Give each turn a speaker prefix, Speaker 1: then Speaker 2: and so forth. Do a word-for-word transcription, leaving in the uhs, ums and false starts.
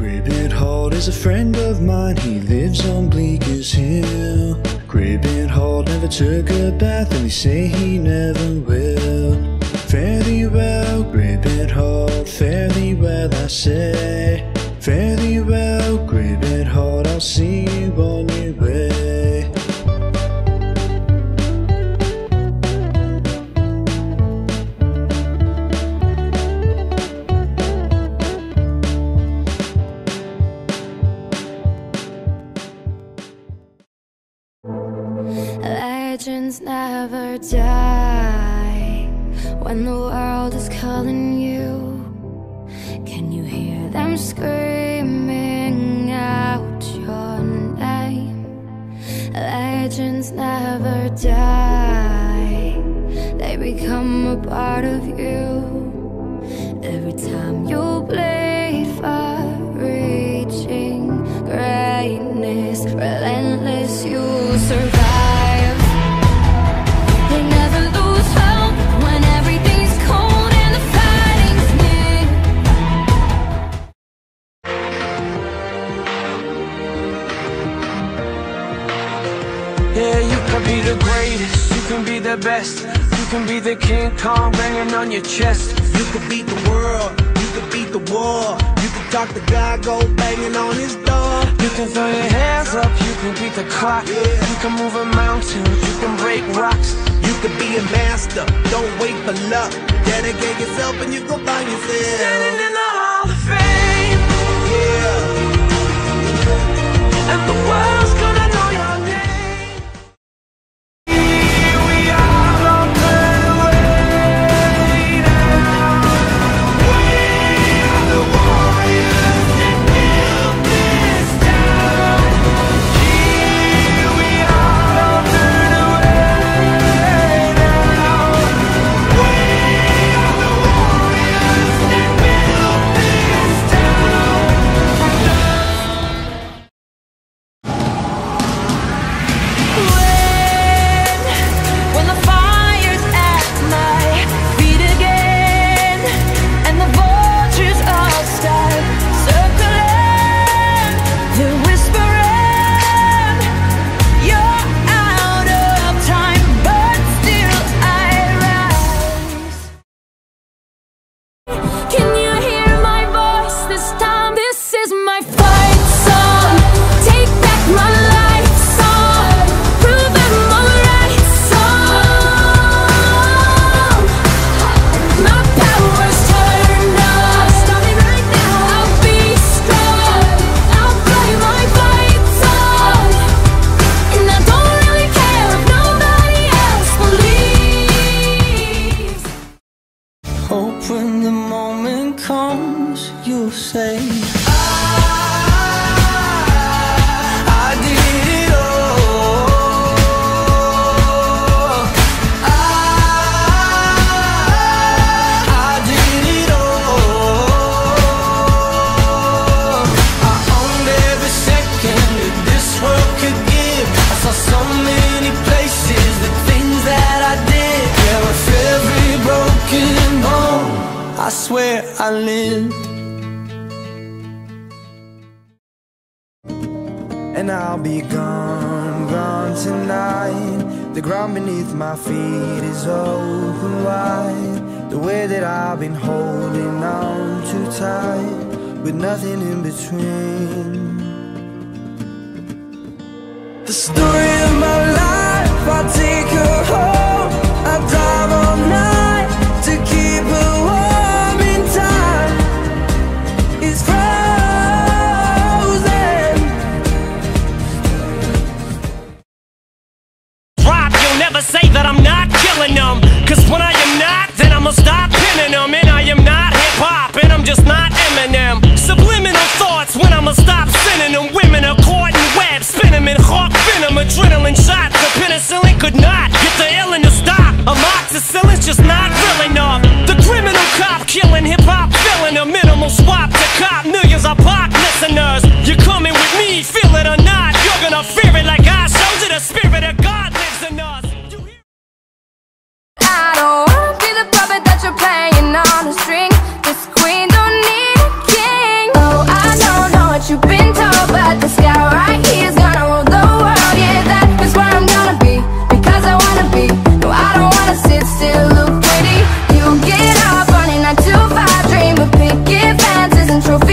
Speaker 1: Halt is a friend of mine, he lives on Bleeker's Hill. Halt never took a bath and they say he never will. Fare thee well, Halt, fare thee well I say. Fare thee well, Halt, I'll see you on your way.
Speaker 2: Legends never die when the world is calling you. Can you hear them screaming out your name? Legends never die, they become a part of you. Every time you bleed for reaching greatness, relentless you survive.
Speaker 3: Yeah, you can be the greatest, you can be the best. You can be the King Kong banging on your chest.
Speaker 4: You can beat the world, you can beat the war. You can talk to God, go banging on his door.
Speaker 3: You can throw your hands up, you can beat the clock.
Speaker 4: Yeah.
Speaker 3: You can move a mountain, you can break rocks.
Speaker 4: You can be a master, don't wait for luck. Dedicate yourself and you go find yourself.
Speaker 3: Standing in the Hall of Fame.
Speaker 4: Yeah.
Speaker 3: And the world's gonna know your name. When the moment comes, you'll say, I, I did it all. I, I did it all. I owned every second that this world could give. I saw so many places, the things that I did. Yeah, with every broken bone, I swear I lived.
Speaker 4: And I'll be gone, gone tonight. The ground beneath my feet is open wide. The way that I've been holding on too tight, with nothing in between. The story of my life, I'll take her home. I'll drive all night to keep her warm in time. It's frozen.
Speaker 5: Rob, you'll never say that I'm not killing them, cause when I am not, then I'ma stop pinning them. And I am not hip-hop, and I'm just not Eminem. Subliminal thoughts when I'ma stop sending them. Women are caught in webs, spin them in hawk venom. Adrenaline shots, the penicillin could not get the ill
Speaker 2: trophy.